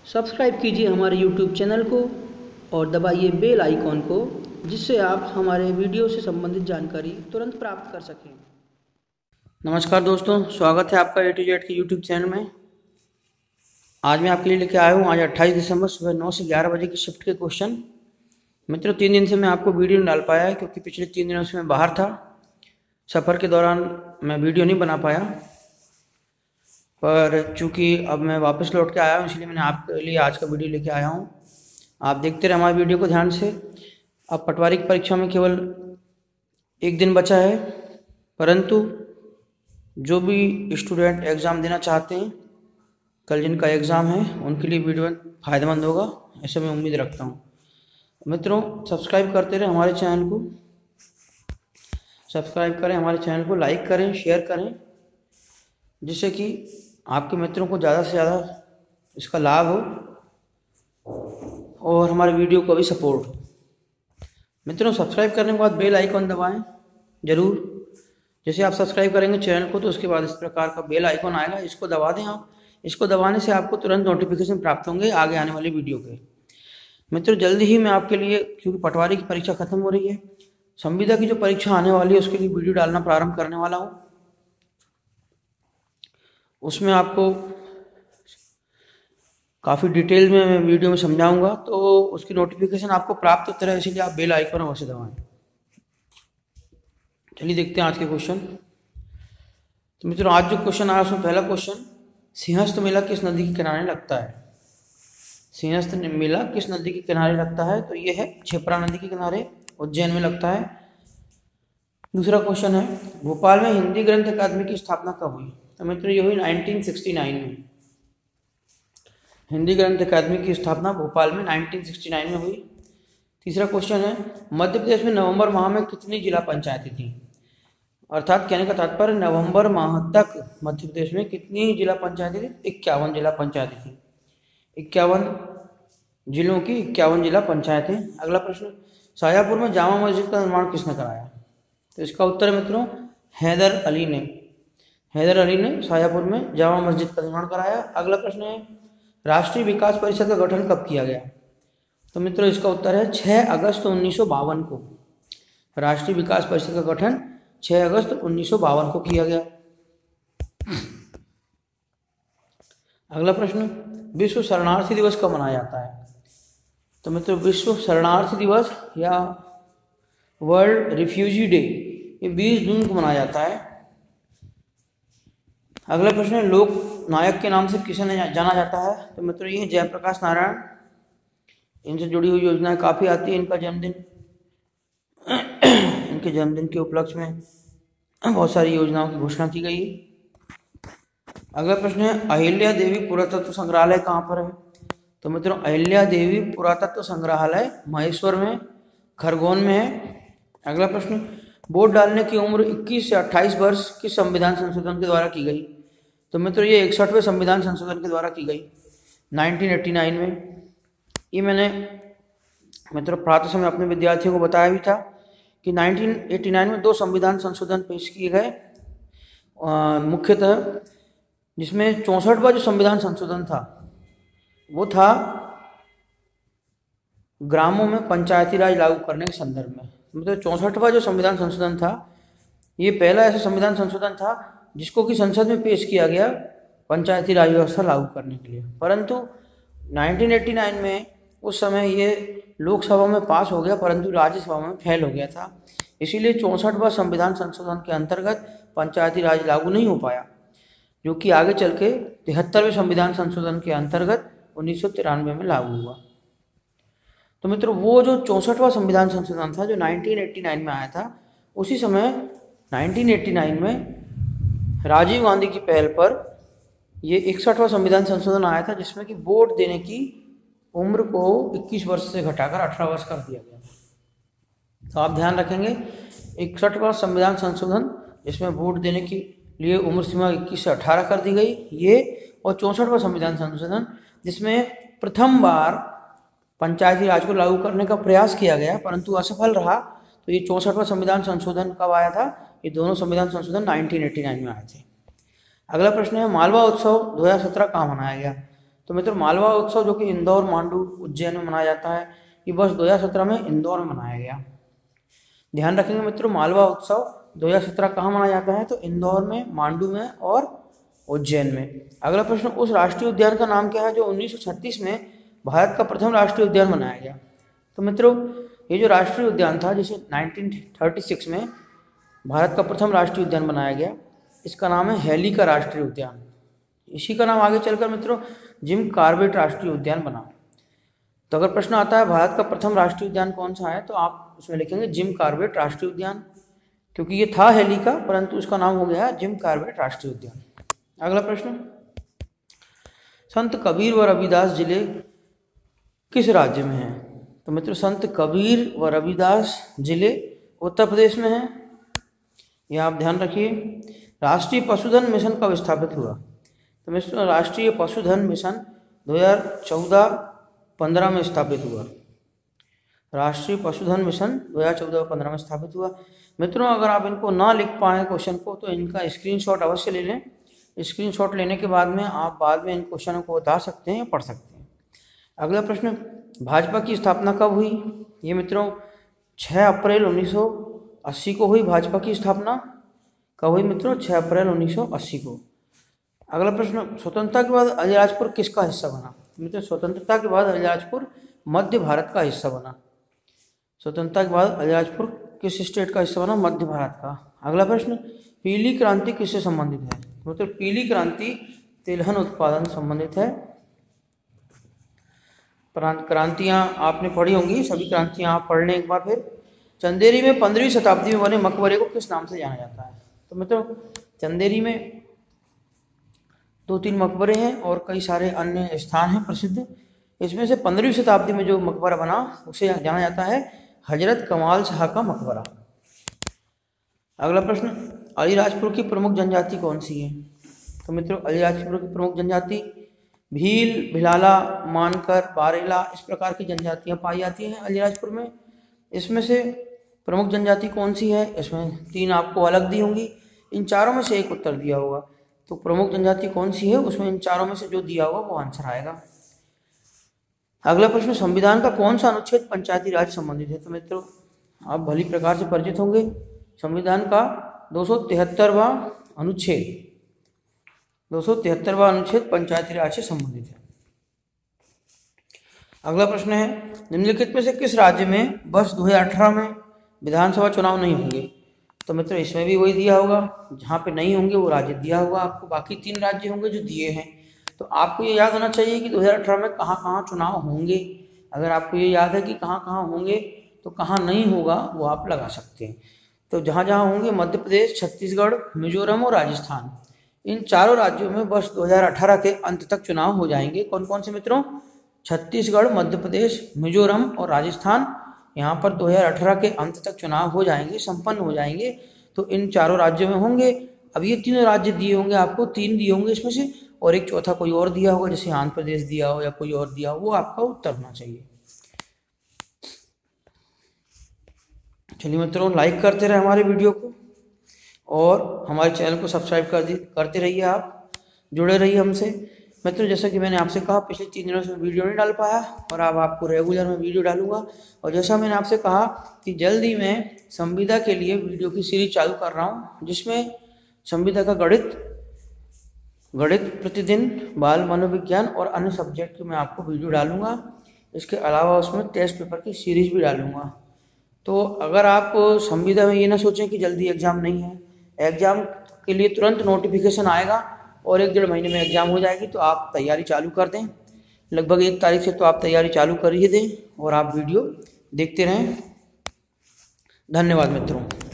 Subscribe कीजिए हमारे YouTube channel को और दबाइए बेल आइकॉन को, जिससे आप हमारे वीडियो से संबंधित जानकारी तुरंत प्राप्त कर सकें। नमस्कार दोस्तों, स्वागत है आपका A to Z के YouTube चैनल में। आज मैं आपके लिए लेके आया हूँ आज 28 दिसंबर सुबह 9 से 11 बजे की शिफ्ट के क्वेश्चन। मित्रों, 3 दिन से मैं आपको वीडियो नहीं डाल पाया है क्योंकि पिछले 3 दिनों से मैं बाहर था। सफ़र के दौरान मैं वीडियो नहीं बना पाया, पर चूँकि अब मैं वापस लौट के आया हूँ इसलिए मैंने आपके लिए आज का वीडियो लेके आया हूँ। आप देखते रहे हमारे वीडियो को ध्यान से। अब पटवारी की परीक्षा में केवल 1 दिन बचा है, परंतु जो भी स्टूडेंट एग्ज़ाम देना चाहते हैं, कल जिनका एग्ज़ाम है, उनके लिए वीडियो फ़ायदेमंद होगा, ऐसे मैं उम्मीद रखता हूँ। मित्रों, सब्सक्राइब करते रहे हमारे चैनल को, सब्सक्राइब करें हमारे चैनल को, लाइक करें, शेयर करें, जिससे कि आपके मित्रों को ज़्यादा से ज़्यादा इसका लाभ हो और हमारे वीडियो को भी सपोर्ट हो। मित्रों, सब्सक्राइब करने के बाद बेल आइकॉन दबाएं ज़रूर। जैसे आप सब्सक्राइब करेंगे चैनल को तो उसके बाद इस प्रकार का बेल आइकॉन आएगा, इसको दबा दें आप। इसको दबाने से आपको तुरंत नोटिफिकेशन प्राप्त होंगे आगे आने वाली वीडियो के। मित्रों, जल्दी ही मैं आपके लिए, क्योंकि पटवारी की परीक्षा खत्म हो रही है, संविदा की जो परीक्षा आने वाली है उसके लिए वीडियो डालना प्रारंभ करने वाला हूँ। उसमें आपको काफ़ी डिटेल में मैं वीडियो में समझाऊंगा, तो उसकी नोटिफिकेशन आपको प्राप्त होता रहे, इसलिए आप बेल आइकन अवश्य दबाएं। चलिए देखते हैं आज के क्वेश्चन। तो मित्रों, आज जो क्वेश्चन आया उसमें पहला क्वेश्चन, सिंहस्थ मेला किस नदी के किनारे लगता है? सिंहस्थ मेला किस नदी के किनारे लगता है? तो ये है क्षिप्रा नदी के किनारे, उज्जैन में लगता है। दूसरा क्वेश्चन है, भोपाल में हिंदी ग्रंथ अकादमी की स्थापना कब हुई? तो मित्रों, ये हुई 1969 में। हिंदी ग्रंथ अकादमी की स्थापना भोपाल में 1969 में हुई। तीसरा क्वेश्चन है, मध्य प्रदेश में नवंबर माह में कितनी जिला पंचायतें थीं? अर्थात कहने का तात्पर्य, नवंबर माह तक मध्य प्रदेश में कितनी जिला पंचायतें थी? 51 जिला पंचायतें थी। 51 जिलों की 51 जिला पंचायतें। अगला प्रश्न, शाजापुर में जामा मस्जिद का निर्माण किसने कराया? तो इसका उत्तर है मित्रों, हैदर अली ने। हैदर अली ने शाजापुर में जामा मस्जिद का निर्माण कराया। अगला प्रश्न है, राष्ट्रीय विकास परिषद का गठन कब किया गया? तो मित्रों, इसका उत्तर है 6 अगस्त 1952 को। राष्ट्रीय विकास परिषद का गठन 6 अगस्त 1952 को किया गया। अगला प्रश्न, विश्व शरणार्थी दिवस कब मनाया जाता है? तो मित्रों, विश्व शरणार्थी दिवस या वर्ल्ड रिफ्यूजी डे ये 20 जून को मनाया जाता है। अगला प्रश्न है, लोक नायक के नाम से किसे जाना जाता है? तो मित्रों, ये जयप्रकाश नारायण। इनसे जुड़ी हुई योजनाएं काफ़ी आती है। इनका जन्मदिन, इनके जन्मदिन के उपलक्ष्य में बहुत सारी योजनाओं की घोषणा की गई। अगला प्रश्न है, अहिल्या देवी पुरातत्व संग्रहालय कहाँ पर है? तो मित्रों, अहिल्या देवी पुरातत्व संग्रहालय महेश्वर में, खरगोन में है। अगला प्रश्न, वोट डालने की उम्र 21 से 28 वर्ष किस संविधान संशोधन के द्वारा की गई? तो मित्रों, ये 61वें संविधान संशोधन के द्वारा की गई 1989 में। ये मैंने मित्रों प्रातः समय अपने विद्यार्थियों को बताया भी था कि 1989 में 2 संविधान संशोधन पेश किए गए मुख्यतः, जिसमें 64वां जो संविधान संशोधन था वो था ग्रामों में पंचायती राज लागू करने के संदर्भ में। मतलब 64वां जो संविधान संशोधन था ये पहला ऐसा संविधान संशोधन था जिसको कि संसद में पेश किया गया पंचायती राज व्यवस्था लागू करने के लिए। परंतु 1989 में उस समय ये लोकसभा में पास हो गया, परंतु राज्यसभा में फेल हो गया था। इसीलिए 64वां संविधान संशोधन के अंतर्गत पंचायती राज लागू नहीं हो पाया, जो कि आगे चल के 73वें संविधान संशोधन के अंतर्गत 1993 में लागू हुआ। तो मित्रों, वो जो 64वां संविधान संशोधन था जो 1989 में आया था, उसी समय 1989 में राजीव गांधी की पहल पर ये 61वां संविधान संशोधन आया था, जिसमें कि वोट देने की उम्र को 21 वर्ष से घटाकर 18 वर्ष कर दिया गया। तो आप ध्यान रखेंगे, 61वां संविधान संशोधन जिसमें वोट देने की लिए उम्र सीमा 21 से 18 कर दी गई ये, और 64वां संविधान संशोधन जिसमें प्रथम बार पंचायती राज को लागू करने का प्रयास किया गया परंतु असफल रहा। तो ये 64वां संविधान संशोधन कब आया था? ये दोनों संविधान संशोधन 1989 में आए थे। अगला प्रश्न है, मालवा उत्सव 2017 कहाँ मनाया गया? तो मित्रों मालवा उत्सव जो कि इंदौर, मांडू, उज्जैन में मनाया जाता है, ये वर्ष 2017 में इंदौर में मनाया गया। ध्यान रखेंगे मित्रों, मालवा उत्सव 2017 कहाँ मनाया जाता है? तो इंदौर में, मांडू में और उज्जैन में। अगला प्रश्न, उस राष्ट्रीय उद्यान का नाम क्या है जो 1936 में भारत का प्रथम राष्ट्रीय उद्यान बनाया गया? तो मित्रों ये जो राष्ट्रीय उद्यान था जिसे 1936 में भारत का प्रथम राष्ट्रीय उद्यान बनाया गया, इसका नाम है हैली का राष्ट्रीय उद्यान। इसी का नाम आगे चलकर मित्रों जिम कॉर्बेट राष्ट्रीय उद्यान बना। तो अगर प्रश्न आता है भारत का प्रथम राष्ट्रीय उद्यान कौन सा है, तो आप उसमें लिखेंगे जिम कॉर्बेट राष्ट्रीय उद्यान, क्योंकि ये था हैली का परंतु उसका नाम हो गया है जिम कॉर्बेट राष्ट्रीय उद्यान। अगला प्रश्न, संत कबीर व रविदास जिले किस राज्य में है? तो मित्रों संत कबीर व रविदास जिले उत्तर प्रदेश में है, यह आप ध्यान रखिए। राष्ट्रीय पशुधन मिशन कब स्थापित हुआ? तो मित्रों राष्ट्रीय पशुधन मिशन 2014-15 में स्थापित हुआ। राष्ट्रीय पशुधन मिशन 2014-15 में स्थापित हुआ। मित्रों अगर आप इनको ना लिख पाए क्वेश्चन को तो इनका स्क्रीनशॉट अवश्य ले लें। स्क्रीनशॉट लेने के बाद में आप बाद में इन क्वेश्चनों को बता सकते हैं या पढ़ सकते हैं। अगला प्रश्न, भाजपा की स्थापना कब हुई? ये मित्रों 6 अप्रैल 1980 को हुई। भाजपा की स्थापना कब हुई मित्रों? 6 अप्रैल 1980 को। अगला प्रश्न, स्वतंत्रता के बाद अलीराजपुर किसका हिस्सा बना? मित्रों स्वतंत्रता के बाद अलीराजपुर मध्य भारत का हिस्सा बना। स्वतंत्रता के बाद अलीराजपुर किस स्टेट का हिस्सा बना? मध्य भारत का। अगला प्रश्न, पीली क्रांति किससे संबंधित है? मतलब पीली क्रांति तिलहन उत्पादन संबंधित है। क्रांतियां आपने पढ़ी होंगी, सभी क्रांतियां आप पढ़ लें एक बार फिर। चंदेरी में 15वीं शताब्दी में बने मकबरे को किस नाम से जाना जाता है? तो मित्रों चंदेरी में 2-3 मकबरे हैं और कई सारे अन्य स्थान हैं प्रसिद्ध। इसमें से 15वीं शताब्दी में जो मकबरा बना उसे जाना जाता है हजरत कमाल शाह का मकबरा। अगला प्रश्न, अलीराजपुर की प्रमुख जनजाति कौन सी है? तो मित्रों अलीराजपुर की प्रमुख जनजाति भील, भिलाला, मानकर, बारेला, इस प्रकार की जनजातियां पाई जाती हैं अलीराजपुर में। इसमें से प्रमुख जनजाति कौन सी है? इसमें 3 आपको अलग दी होंगी, इन चारों में से एक उत्तर दिया होगा। तो प्रमुख जनजाति कौन सी है, उसमें इन चारों में से जो दिया होगा वो आंसर आएगा। अगला प्रश्न, संविधान का कौन सा अनुच्छेद पंचायती राज संबंधित है? तो मित्रों आप भली प्रकार से परिचित होंगे, संविधान का 273वां अनुच्छेद 273वां अनुच्छेद पंचायती राज से संबंधित है। अगला प्रश्न है, निम्नलिखित में से किस राज्य में वर्ष 2018 में विधानसभा चुनाव नहीं होंगे? तो मित्रों इसमें भी वही दिया होगा, जहाँ पे नहीं होंगे वो राज्य दिया होगा आपको। बाकी 3 राज्य होंगे जो दिए हैं। तो आपको ये याद होना चाहिए कि 2018 में कहाँ कहाँ चुनाव होंगे। अगर आपको ये याद है कि कहाँ कहाँ होंगे तो कहाँ नहीं होगा वो आप लगा सकते हैं। तो जहाँ जहाँ होंगे मध्य प्रदेश, छत्तीसगढ़, मिजोरम और राजस्थान, इन चारों राज्यों में वर्ष 2018 के अंत तक चुनाव हो जाएंगे। कौन कौन से मित्रों? छत्तीसगढ़, मध्य प्रदेश, मिजोरम और राजस्थान, यहाँ पर 2018 के अंत तक चुनाव हो जाएंगे, संपन्न हो जाएंगे। तो इन चारों राज्यों में होंगे। अब ये 3 राज्य दिए होंगे आपको, 3 दिए होंगे इसमें से, और एक चौथा कोई और दिया होगा, जैसे आंध्र प्रदेश दिया हो या कोई और दिया हो, वो आपका उत्तर होना चाहिए। चलिए मित्रों लाइक करते रहे हमारे वीडियो को और हमारे चैनल को सब्सक्राइब करते रहिए, आप जुड़े रहिए हमसे। मित्रों जैसा कि मैंने आपसे कहा पिछले 3 दिनों से वीडियो नहीं डाल पाया और अब आपको रेगुलर में वीडियो डालूंगा। और जैसा मैंने आपसे कहा कि जल्दी मैं संविदा के लिए वीडियो की सीरीज चालू कर रहा हूँ, जिसमें संविदा का गणित प्रतिदिन, बाल मनोविज्ञान और अन्य सब्जेक्ट की मैं आपको वीडियो डालूंगा। इसके अलावा उसमें टेस्ट पेपर की सीरीज भी डालूंगा। तो अगर आप संविदा में ये ना सोचें कि जल्दी एग्ज़ाम नहीं है, एग्ज़ाम के लिए तुरंत नोटिफिकेशन आएगा और 1-1.5 महीने में एग्ज़ाम हो जाएगी। तो आप तैयारी चालू कर दें, लगभग 1 तारीख से तो आप तैयारी चालू कर ही दें और आप वीडियो देखते रहें। धन्यवाद मित्रों।